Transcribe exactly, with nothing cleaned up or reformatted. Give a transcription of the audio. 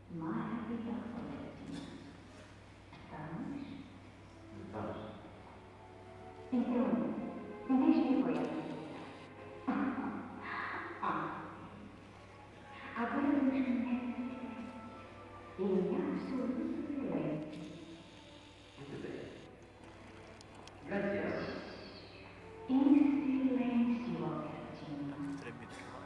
Maravilhosa, Letinha. Estamos? Estamos. Então, deixe-me ver. Ah, agora vamos começar. Em absoluto silêncio. Muito bem. Grazie. Em silêncio, Albertinho.